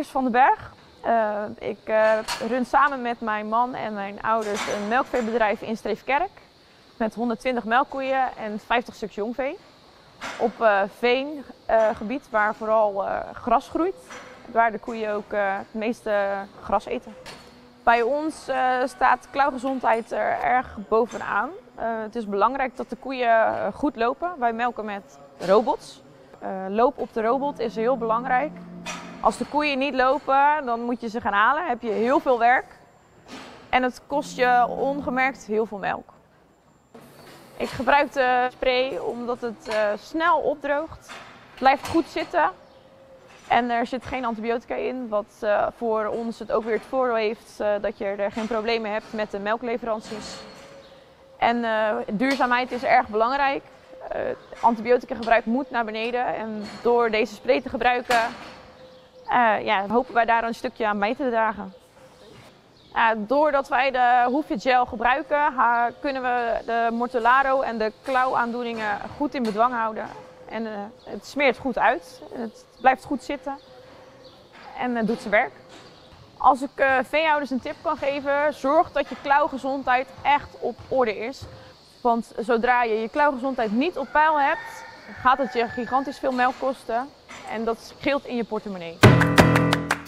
Iris van den Berg. Ik run samen met mijn man en mijn ouders een melkveebedrijf in Streefkerk. Met 120 melkkoeien en 50 stuks jongvee. Op veengebied waar vooral gras groeit. Waar de koeien ook het meeste gras eten. Bij ons staat klauwgezondheid er erg bovenaan. Het is belangrijk dat de koeien goed lopen. Wij melken met robots. Loop op de robot is heel belangrijk. Als de koeien niet lopen, dan moet je ze gaan halen. Heb je heel veel werk. En het kost je ongemerkt heel veel melk. Ik gebruik de spray omdat het snel opdroogt. Het blijft goed zitten. En er zit geen antibiotica in, wat voor ons het ook weer het voordeel heeft dat je er geen problemen hebt met de melkleveranties. En duurzaamheid is erg belangrijk. Antibiotica gebruik moet naar beneden en door deze spray te gebruiken hopen wij daar een stukje aan bij te dragen. Doordat wij de hoefjetgel gebruiken kunnen we de mortellaro en de klauwaandoeningen goed in bedwang houden. En het smeert goed uit, het blijft goed zitten en het doet zijn werk. Als ik veehouders een tip kan geven, zorg dat je klauwgezondheid echt op orde is. Want zodra je je klauwgezondheid niet op peil hebt, gaat het je gigantisch veel melk kosten en dat scheelt in je portemonnee.